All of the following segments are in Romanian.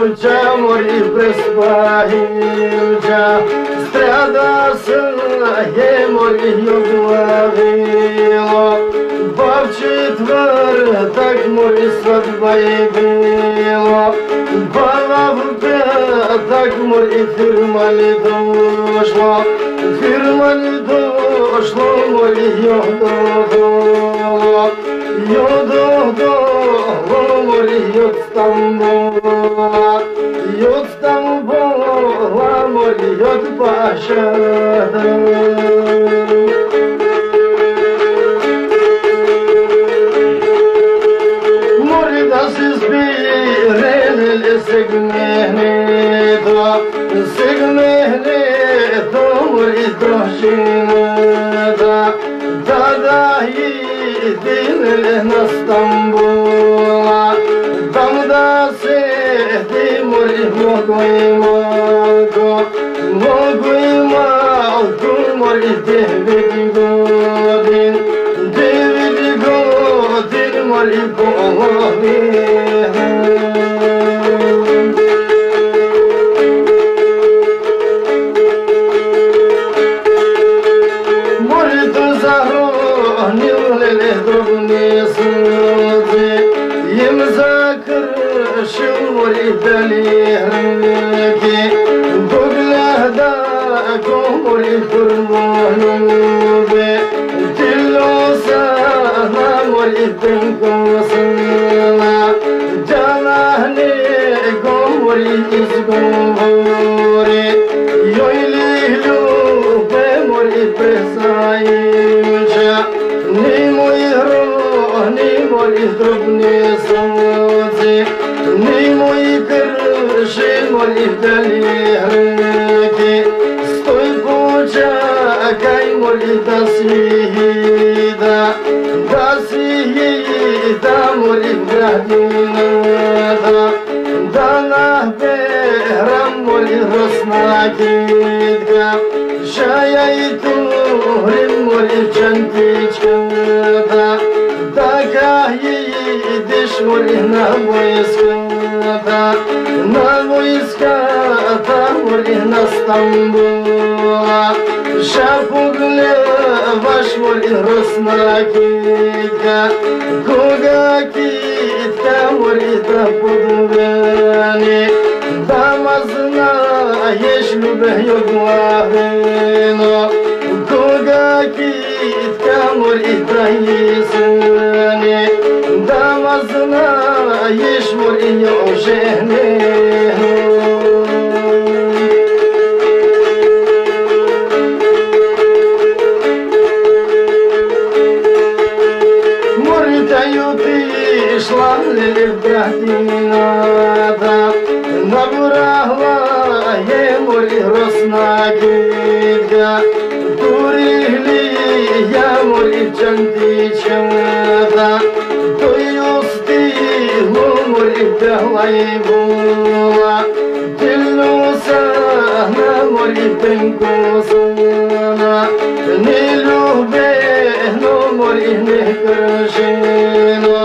ce-a murit prespahinja, strada să e murit iublavilo, bavčit tvăr, tak murit svadba je bilo, balavbe, tak murit firma li došlo, firma li došlo, murit jododolo, jododolo, murit jod Stambola, jod Stambola, murit jod Pašada. Segmehneto murit došinada, da idinele na Stambola, tam da se ti murit mogo i malko murit 9 godin, 9 godin murit polovina. Murit dalirki, buglada murit kurmanube, dillosana murit dinkosana, janahne murit izgumore, yoylihlu be murit presayinja, ni muiro ni murit drobne soze. Ni moji krši, moji dalirki, stoj počakaj, moji da svihida, moji gradinada, da nahberam, moji rosnakitka, šaja i turim, moji čantičkada, da ideš, moji na vojskada, morit na Stambola, šapuglevaš, morit rosnakitka, koga kitka, morit da podveni, da ma znaješ, ljube juglavino, koga kitka, morit da jeseni, da ma znaješ, morit oženeno. Šla li bratinada, naburahla je morit rosnakitka, turihli ja morit čantičada, to justihlo morit behla i bola, dilnosana morit benkosana, ne ljubehno morit nekršeno,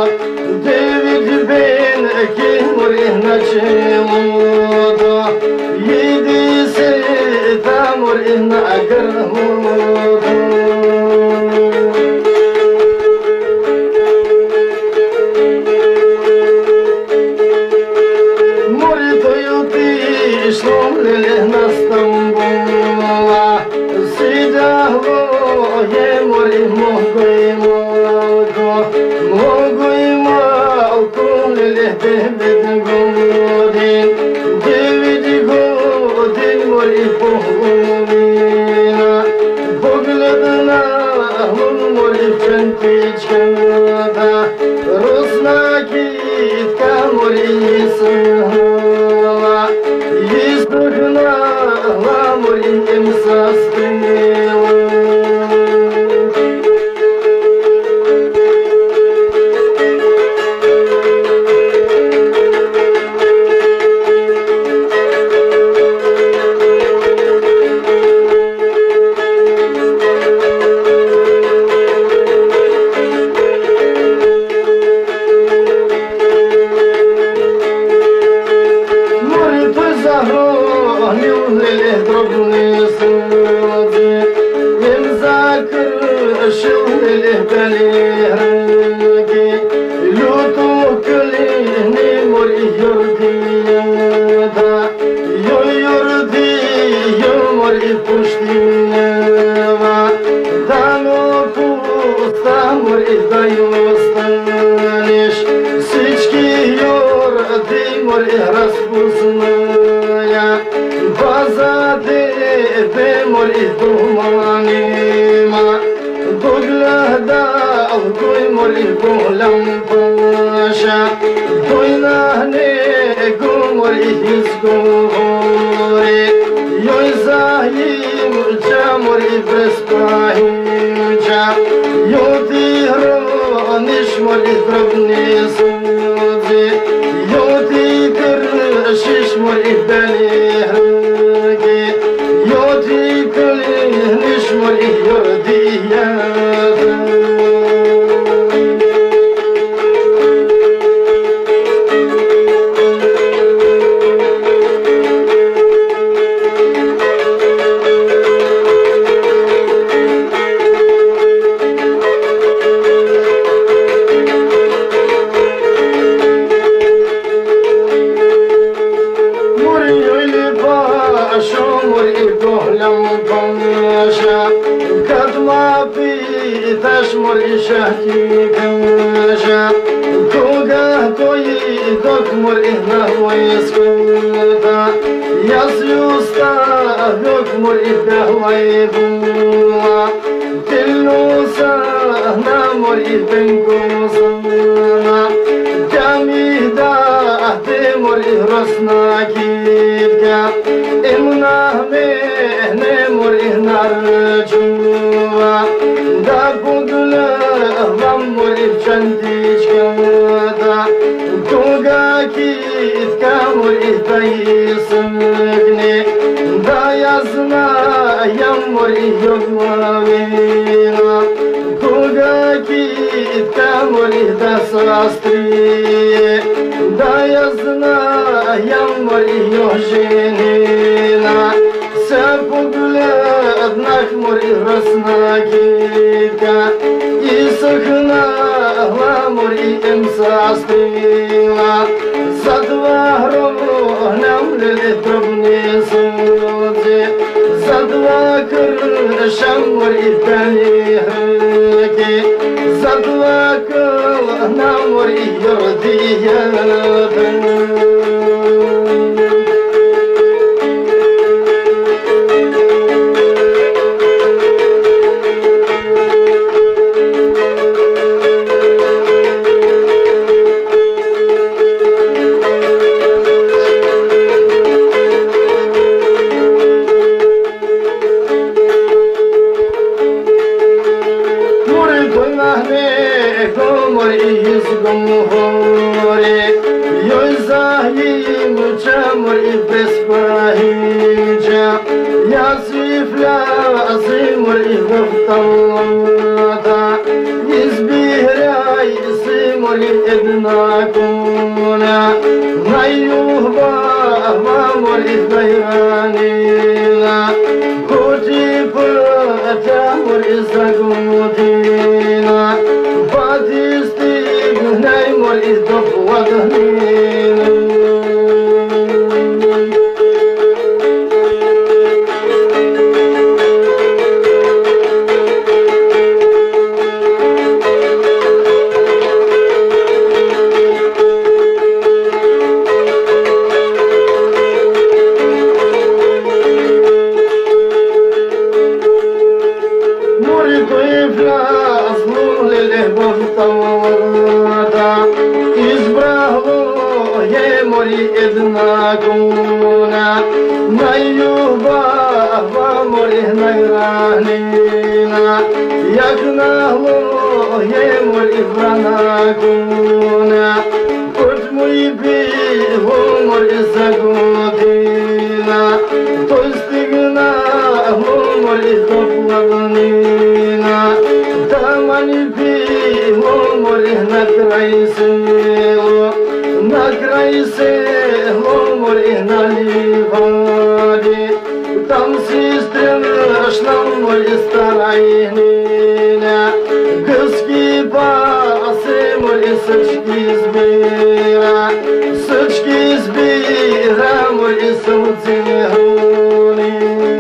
morit na čelodo, jedi se ta morit na grmodo. Moritoju tišlo na Stambola, sidahlo je morit mogo i malko, mogo i malko, 9 godin, 9 godin morit polovina, pogledna morit čantičkada, rosnakitka morit izdrhnala, morit im sastila. بليهركي لوتو كليني مري يردي دا يردي مري بوشتي دانو пуста مري دايوستانيش سيچكي يردي مري распусная базады مري دومانيما دوغلادا دوي مري بولم باشا دوي نهني مري هزغوري يوي زايم جامري برسباهيجا يودي هرونيش مري دربني سوزي يودي كرشيش مري بليهركي يودي كلينيش مري يودي مري شهكي كمشا كوغا توي دوك مري نهويسكوتا يسيوستا دوك مري دهويبوا تلوسا نامري بنكوسا جاميدا تمري رسناكيكا إمنا مهنة مري نارجوا دا بودلا مري بشنديشكا توغا كيت كامري دايسمكني دا يزنا يمري يغماوينا توغا كيت كامري داساستري دا يزنا يمري يوجينينا سابودلا однак مري رسناكيكا إسخنا مري إمساستيلا زدوا هرم للدربني سوزي زدوا كرشم مري بليهركي زدوا كلنا مري يرديا на край село море на Ливаде, там сестреншна море старайня, гъски пасе море съчки збира, съчки збира море сълцерони.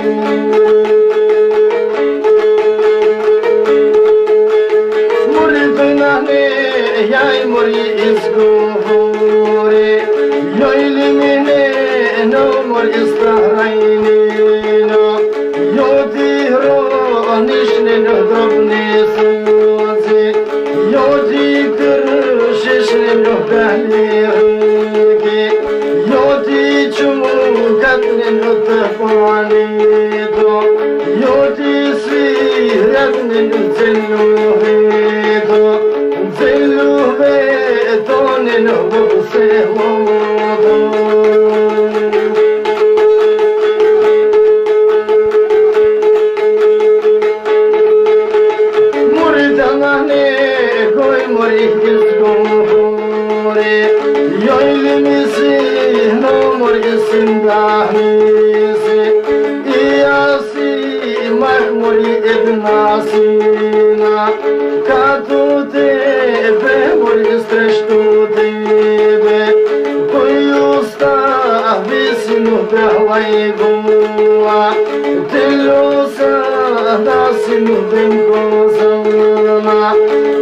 Морето на нея и море изговори, йой ли мене, но море старайнено, йо ти ронишнено дробни сълзи, йо ти кършишнено дали ръки, йо ти чукатнено тъпанито, йо ти свирятнено целювето, целювето нено в селото. Море изговори, йой ли ми си, но море синдахни си, и аз имах море една сина, като тебе море срещу тебе, кой остави сину бяла и гола, телюса да сину бенко зълна,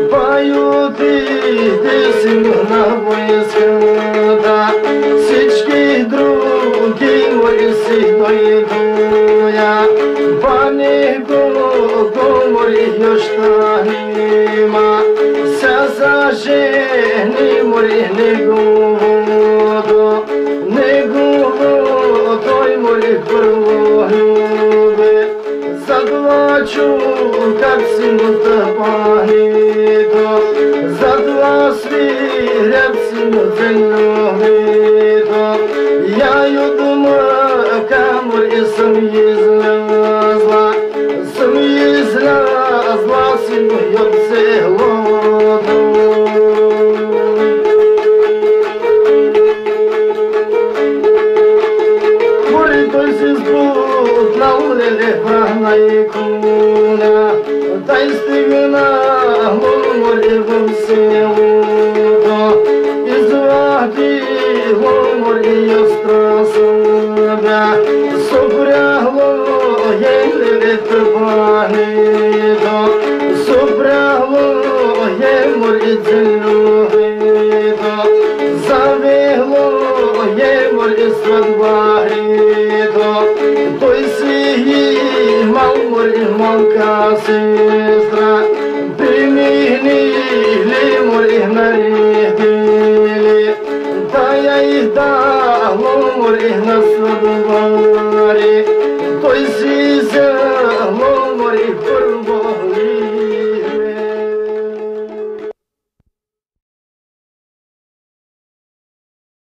паютите сину на войската, всички други мои си дойдоя, па него море йоща нима, ся зажени море неговото, той море първо любе, задлачу как сину тъпанито, затова свирят сину целювето, я ю дома камър съм излязла сину от селото. Той си сбутнал лелефана и куна, тай стигнал море в селото, извадило море и остра събя, сопряло е лелефанито, сопряло е море целювето, завело е море сватбарито, той си имал море малка сестра, применили море наредили, тая и дало море на сватбари, той си взело море първо